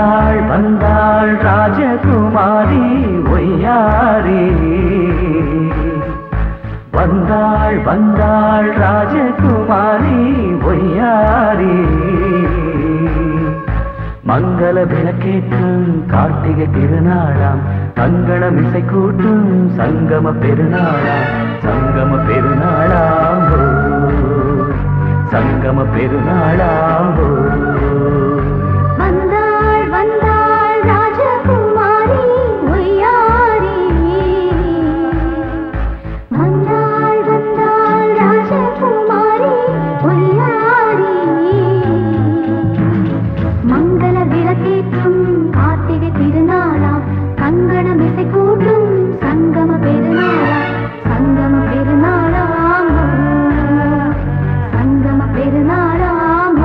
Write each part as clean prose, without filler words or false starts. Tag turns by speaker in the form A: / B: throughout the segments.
A: வந்தாள் வந்தாள் ராஜகுமாரி ஒய்யாரி வந்தாள் வந்தாள் ராஜகுமாரி ஒய்யாரி மங்கள விளக்கேற்றும் கார்த்திகை திருநாளாம் கங்கணம் இசை கூட்டும் சங்கம பெருநாளாம் சங்கம பெருநாளாம் சங்கம பெருநாளாம்
B: வந்தாள் வந்தாள் ராஜகுமாரி ஒய்யாரி வந்தாள் வந்தாள் ராஜகுமாரி ஒய்யாரி மங்கள விளக்கேற்றும் கார்த்திகை திருநாளாம் கங்கணம் இசை கூட்டும் சங்கம பெருநாளாம் சங்கம பெருநாளாம் சங்கம பெருநாளாம்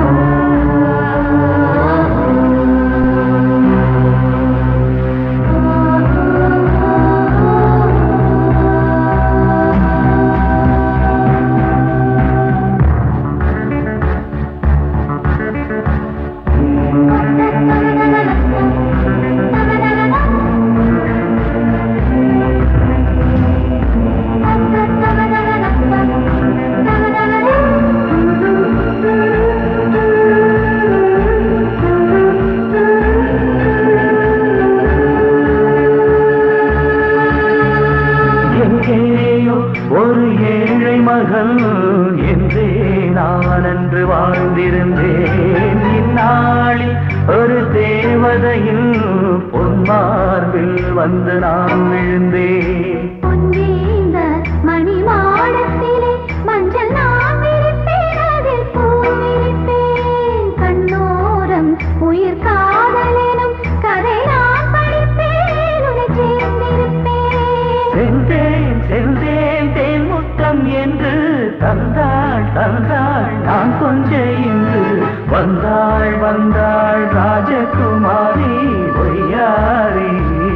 A: ஒரு ஏழை மகள் என்றே நான் அன்று வாழ்ந்திருந்தேன் இந்நாளில் ஒரு தேவதையில் பொன்மார்பில் வந்து நான் விழுந்தேன்
B: பொன்வேந்த மணி மாடத்திலே மஞ்சள் நான் விரிப்பேன் அதில் பூ விரிப்பேன் கண்ணோரம் உயிர் காதலெனும் கதை நான் படிப்பேன் உன்னை சேர்ந்திருப்பேன்
A: சென்றேன் சென்றேன் தேன் முத்தம் என்று தந்தாள் தந்தாள் நான் கொஞ்ச இன்று வந்தாள் வந்தாள் ராஜகுமாரி ஒய்யாரி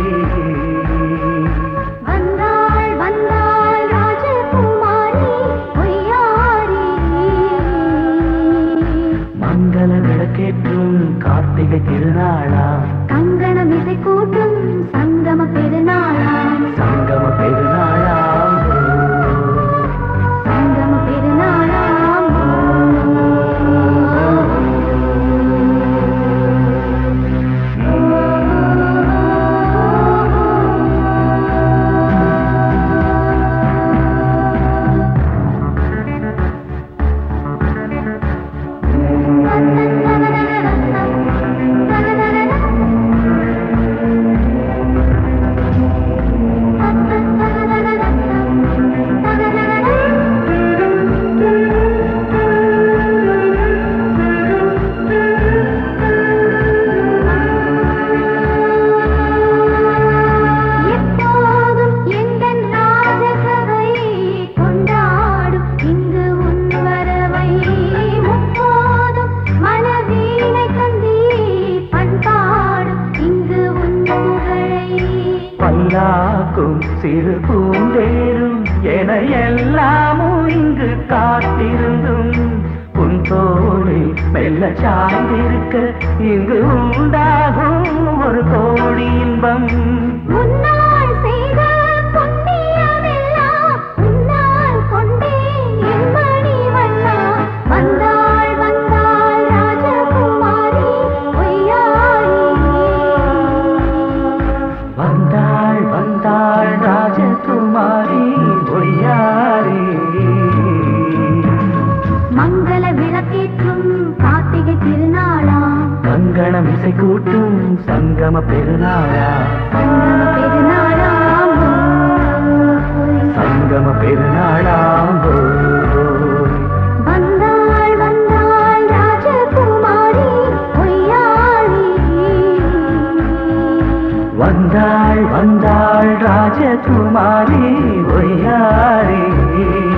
B: வந்தாள் வந்தாள் ராஜகுமாரி ஒய்யாரி
A: மங்கள விளக்கேற்றும் கார்த்திகை திருநாளா
B: கங்கணம் இசை கூட்டும் சங்கம பெருநாளாம்
A: சங்கம பெருநாளாம்
B: சங்கம பெருநாளாம்
A: பல்லாக்கும் சிறு பூந்தேரும் என எல்லாமும் இங்கு காத்திருந்தும் உன் தோளில் மெல்ல சாய்ந்திருக்க இங்கு உண்டாகும் ஒரு கோடி இன்பம்
B: முன்னால் செய்த புண்ணியமெல்லாம் உன்னால் கொண்டேன் என் மணி வண்ணா வந்தாள் வந்தாள் ராஜகுமாரி ஒய்யாரி
A: வந்தாள் வந்தாள் ராஜகுமாரி ஒய்யாரி
B: மங்கள விளக்கேற்றும் கார்த்திகை திருநாளாம்
A: கங்கணம் இசை கூட்டும் சங்கம பெருநாளா
B: சங்கம பெருநாளாம்
A: சங்கம பெருநாளாம்
B: வந்தாள் வந்தாள் ராஜகுமாரி ஒய்யாரி
A: வந்தாள் வந்தாள் ராஜகுமாரி ஒய்யாரி